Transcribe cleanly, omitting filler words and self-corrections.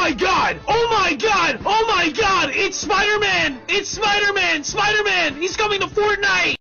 my god! Oh my god! Oh my god! It's Spider-Man! It's Spider-Man! Spider-Man! He's coming to Fortnite!